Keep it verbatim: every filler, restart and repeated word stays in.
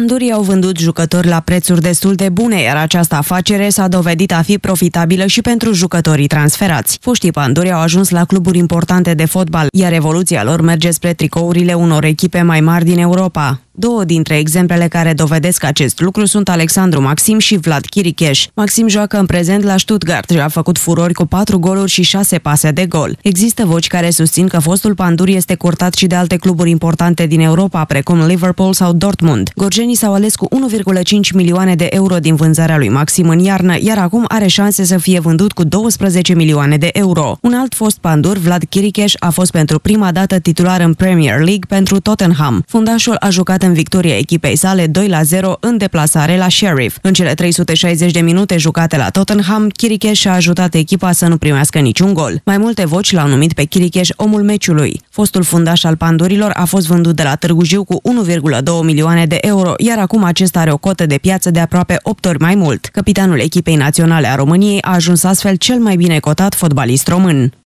Pandurii au vândut jucători la prețuri destul de bune, iar această afacere s-a dovedit a fi profitabilă și pentru jucătorii transferați. Foștii Panduri au ajuns la cluburi importante de fotbal, iar evoluția lor merge spre tricourile unor echipe mai mari din Europa. Două dintre exemplele care dovedesc acest lucru sunt Alexandru Maxim și Vlad Chiricheș. Maxim joacă în prezent la Stuttgart și a făcut furori cu patru goluri și șase pase de gol. Există voci care susțin că fostul Pandur este curtat și de alte cluburi importante din Europa, precum Liverpool sau Dortmund. Gorjenii s-au ales cu unu virgulă cinci milioane de euro din vânzarea lui Maxim în iarnă, iar acum are șanse să fie vândut cu douăsprezece milioane de euro. Un alt fost Pandur, Vlad Chiricheș, a fost pentru prima dată titular în Premier League pentru Tottenham. Fundașul a jucat în victoria echipei sale doi la zero în deplasare la Sheriff. În cele trei sute șaizeci de minute jucate la Tottenham, Chiricheș a ajutat echipa să nu primească niciun gol. Mai multe voci l-au numit pe Chiricheș omul meciului. Fostul fundaș al Pandurilor a fost vândut de la Târgu Jiu cu unu virgulă doi milioane de euro, iar acum acesta are o cotă de piață de aproape opt ori mai mult. Capitanul echipei naționale a României a ajuns astfel cel mai bine cotat fotbalist român.